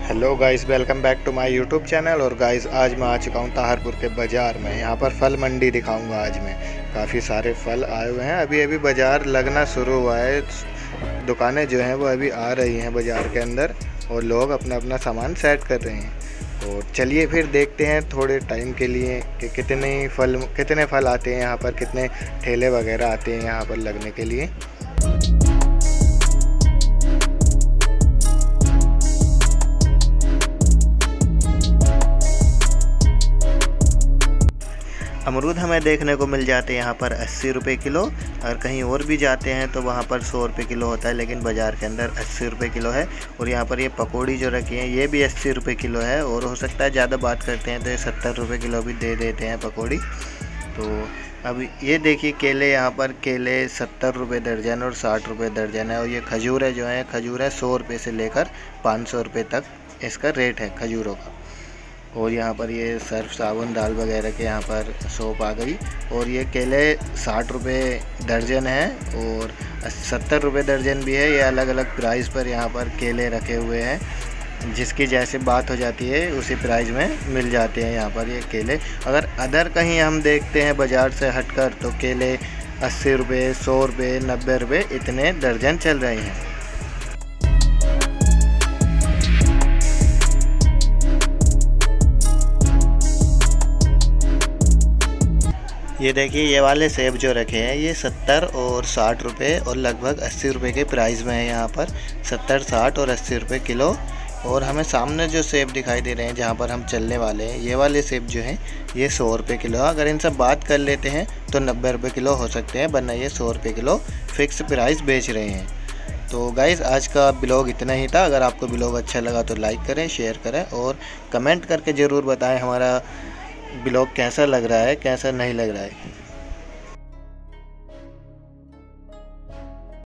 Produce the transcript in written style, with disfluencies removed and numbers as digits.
Hello guys, welcome back to my YouTube channel. और guys आज मैं आ चुका हूँ ताहरपुर के बाज़ार में। यहाँ पर फल मंडी दिखाऊंगा आज मैं। काफ़ी सारे फल आए हुए हैं, अभी अभी बाज़ार लगना शुरू हुआ है। दुकानें जो हैं वो अभी आ रही हैं बाज़ार के अंदर और लोग अपना अपना सामान सेट कर रहे हैं। और चलिए फिर देखते हैं थोड़े टाइम के लिए कि कितने फल आते हैं यहाँ पर, कितने ठेले वगैरह आते हैं यहाँ पर लगने के लिए। अमरूद हमें देखने को मिल जाते हैं यहाँ पर 80 रुपये किलो। और कहीं और भी जाते हैं तो वहाँ पर 100 रुपये किलो होता है, लेकिन बाज़ार के अंदर 80 रुपये किलो है। और यहाँ पर ये पकौड़ी जो रखी हैं ये भी 80 रुपये किलो है। और हो सकता है ज़्यादा बात करते हैं तो ये 70 रुपये किलो भी दे देते हैं पकौड़ी। तो अब ये देखिए केले, यहाँ पर केले 70 रुपये दर्जन और 60 रुपये दर्जन है। और ये खजूरें जो हैं, खजूरें 100 रुपये से लेकर 500 रुपये तक इसका रेट है खजूरों का। और यहाँ पर ये सर्फ साबुन दाल वगैरह के यहाँ पर सोप आ गई। और ये केले 60 रुपये दर्जन है और 70 रुपये दर्जन भी है। ये अलग अलग प्राइस पर यहाँ पर केले रखे हुए हैं, जिसकी जैसे बात हो जाती है उसी प्राइस में मिल जाते हैं यहाँ पर ये केले। अगर अदर कहीं हम देखते हैं बाज़ार से हटकर तो केले 80 रुपये, 100 रुपये, 90 रुपये इतने दर्जन चल रहे हैं। ये देखिए ये वाले सेब जो रखे हैं ये 70 और 60 रुपये और लगभग 80 रुपये के प्राइस में है। यहाँ पर 70, 60 और 80 रुपये किलो। और हमें सामने जो सेब दिखाई दे रहे हैं जहाँ पर हम चलने वाले हैं, ये वाले सेब जो हैं ये 100 रुपये किलो। अगर इनसे बात कर लेते हैं तो 90 रुपये किलो हो सकते हैं, वरना ये 100 रुपये किलो फ़िक्स प्राइस बेच रहे हैं। तो गाइज़ आज का ब्लॉग इतना ही था। अगर आपको ब्लॉग अच्छा लगा तो लाइक करें, शेयर करें और कमेंट करके ज़रूर बताएं हमारा ब्लॉग कैसा लग रहा है, कैसा नहीं लग रहा है।